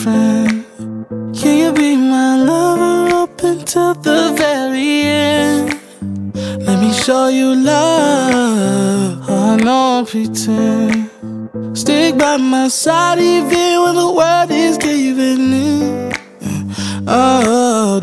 friend? Can you be my lover up until the very end? Let me show you love. Oh, no pretend. Stick by my side even when the world is giving in. Oh,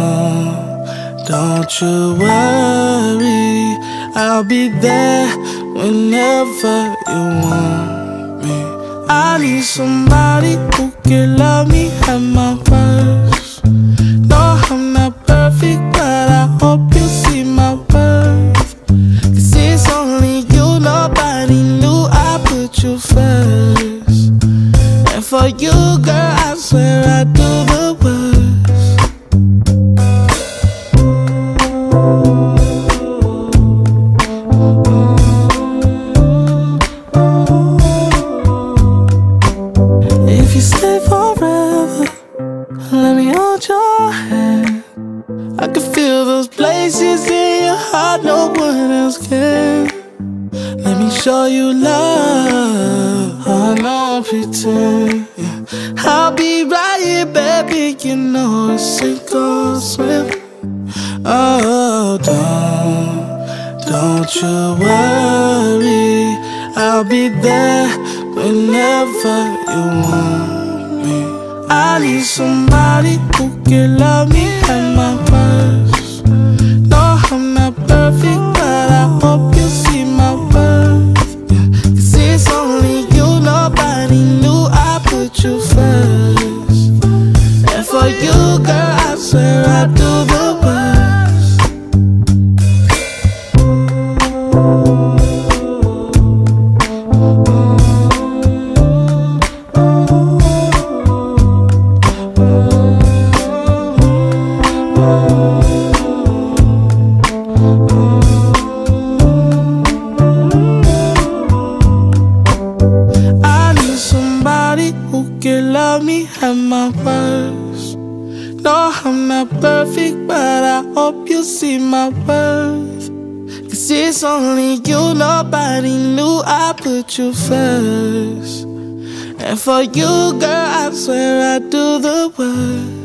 don't you worry, I'll be there whenever you want me. I need somebody who can love me at my worst. No, I'm not perfect, but I hope you see my worth. 'Cause it's only you, nobody knew I put you first. And for you, girl, I swear I do the worst. If you stay forever, let me hold your hand. I can feel those places in your heart no one else can. Let me show you love. Oh, no pretend. Yeah. I'll be right here, baby. You know it's sink or swim. Oh, don't you worry, I'll be there whenever you want me. I need somebody who can love me at my worst. No, I'm not perfect, but I hope you see my worth. Yeah. 'Cause it's only you, nobody knew I put you first. And for you, girl, I swear I do the worst. I need somebody who can love me at my worst. No, I'm not perfect, but I hope you see my worth. 'Cause it's only you, nobody knew I put you first. And for you, girl, I swear I do the worst.